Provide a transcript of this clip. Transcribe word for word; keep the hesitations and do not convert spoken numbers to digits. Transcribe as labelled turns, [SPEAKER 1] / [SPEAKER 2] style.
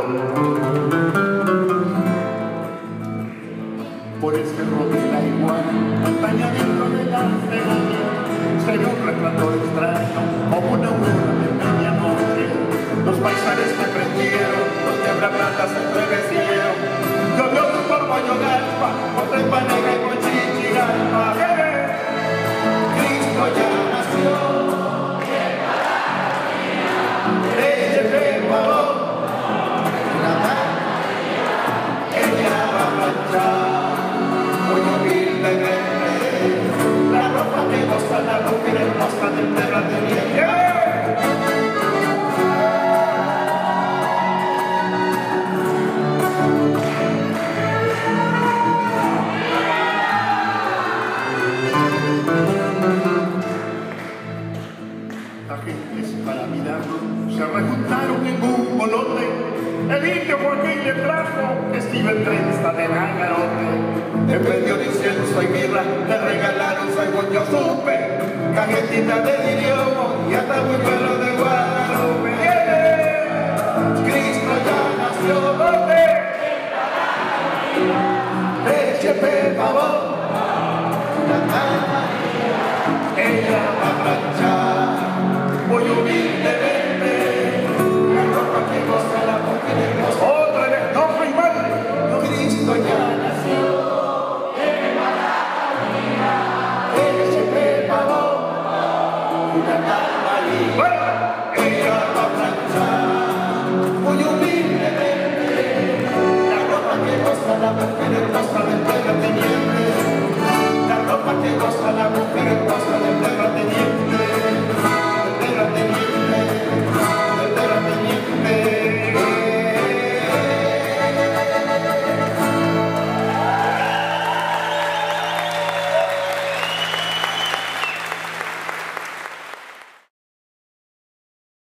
[SPEAKER 1] Por el cerro de la iguana, montaña dentro de la regadera, se ve un resplandor extraño, como una aurora de medianoche. Los paisares me prendieron, los quebraplatas se estremecieron. Llovió un polvo Yogalpa, otra Ipanema y Mochichigalpa. ¡Eh! Cristo ya nació, Reyes de Pavón, la María, ella va a marchar. La ropa que goza la mujer hermosa del terra de miel. La gente para mirarlo se rejuntaron en un bolote. El indio Joaquín le trajo estilo en trenza de Langarote. En medio de incienso y mirra le regalaron según yo supe cajetita de idioma y hasta muy bueno de Guadalupe.